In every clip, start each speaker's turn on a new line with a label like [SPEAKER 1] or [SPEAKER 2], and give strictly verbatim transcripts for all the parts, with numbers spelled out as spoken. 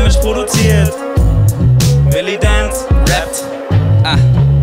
[SPEAKER 1] Damage produziert. Willy Dance rappt. Ah.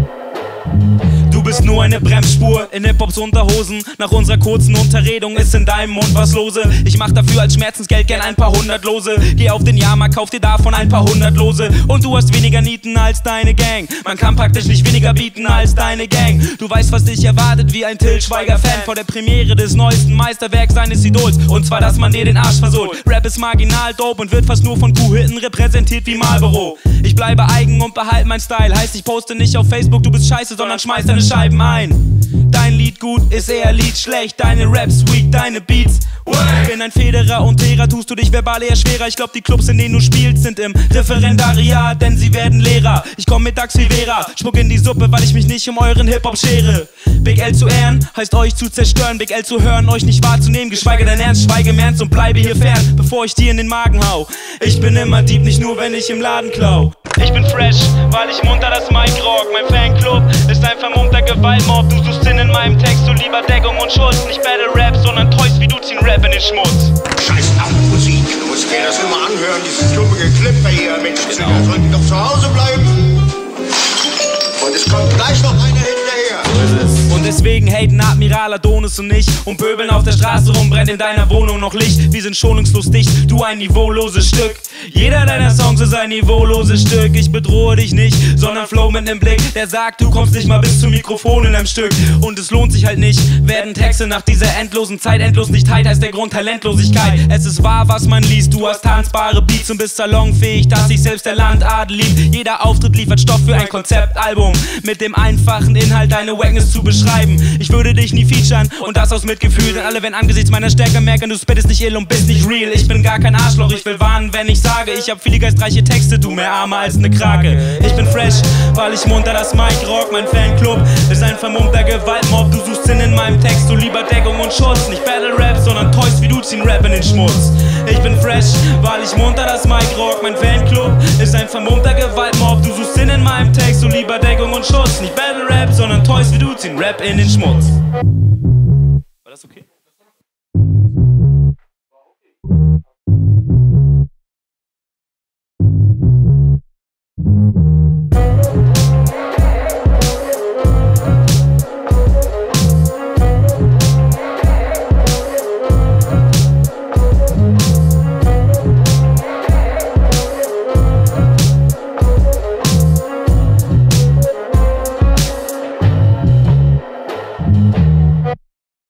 [SPEAKER 1] Du bist nur eine Bremsspur in Hip-Hops Unterhosen. Nach unserer kurzen Unterredung ist in deinem Mund was lose. Ich mach dafür als Schmerzensgeld gern ein paar Hundertlose. Geh auf den Jahrmarkt, kauf dir davon ein paar Hundertlose. Und du hast weniger Nieten als deine Gang. Man kann praktisch nicht weniger bieten als deine Gang. Du weißt, was dich erwartet wie ein Till Schweiger-Fan vor der Premiere des neuesten Meisterwerks seines Idols. Und zwar, dass man dir den Arsch versohlt. Rap ist marginal dope und wird fast nur von Kuhhitten repräsentiert wie Marlboro. Ich bleibe eigen und behalte mein Style. Heißt, ich poste nicht auf Facebook, du bist scheiße, sondern schmeiß deine Scheiben ein. Dein Lied gut, ist eher Lied schlecht. Deine Raps weak, deine Beats Ich bin ein Federer und Lehrer, tust du dich verbal eher schwerer. Ich glaub, die Clubs, in denen du spielst, sind im Referendariat, denn sie werden Lehrer. Ich komm mittags wie Vera, spuck in die Suppe, weil ich mich nicht um euren Hip-Hop schere. Big L zu ehren, heißt euch zu zerstören. Big L zu hören, euch nicht wahrzunehmen, geschweige denn ernst. Schweige im Ernst und bleibe hier fern, bevor ich dir in den Magen hau. Ich bin immer Dieb, nicht nur, wenn ich im Laden klau. Ich bin fresh, weil ich munter das Mic rock. Mein Fanclub ist ein vermummter Gewaltmob. Du suchst Sinn in meinem Text, du lieber Deckung und Schutz. Nicht Battle Rap, sondern Toys wie du ziehen Rap in den Schmutz.
[SPEAKER 2] Scheiß auf Musik, du musst dir das immer anhören, dieses dumme Geklippe hier. Mensch, genau. Da sollten die doch zu Hause bleiben. Und es kommt gleich noch einer hinterher.
[SPEAKER 1] Und deswegen haten Admiral Adonis und ich und pöbeln auf der Straße rum, brennt in deiner Wohnung noch Licht. Wir sind schonungslos dicht, du ein niveauloses Stück. Jeder deiner Songs ist ein niveauloses Stück. Ich bedrohe dich nicht, sondern flow mit nem Blick, der sagt, du kommst nicht mal bis zum Mikrofon in einem Stück. Und es lohnt sich halt nicht, werden Texte nach dieser endlosen Zeit endlos nicht tight, heißt der Grund Talentlosigkeit. Es ist wahr, was man liest, du hast tanzbare Beats und bist salonfähig, dass sich selbst der Landadel liebt. Jeder Auftritt liefert Stoff für ein Konzeptalbum, mit dem einfachen Inhalt deine Wackness zu beschreiben. Ich würde dich nie featuren und das aus Mitgefühl, denn alle werden angesichts meiner Stärke merken, du spittest nicht ill und bist nicht real. Ich bin gar kein Arschloch, ich will warnen, wenn ich sage, ich hab viele geistreiche Texte, du mehr Arme als ne Krake. Ich bin fresh, weil ich munter das Mic rock. Mein Fanclub ist ein vermummter Gewaltmob. Du suchst Sinn in meinem Text, du lieber Deckung und Schutz. Nicht Battle Rap, sondern Toys wie du ziehen Rap in den Schmutz. Ich bin fresh, weil ich munter das Mic rock. Mein Fanclub ist ein vermummter Gewaltmob. Du suchst Sinn in meinem Text, du lieber Deckung und Schutz. Nicht Battle Rap, sondern Toys wie du ziehen Rap in den Schmutz. War das okay?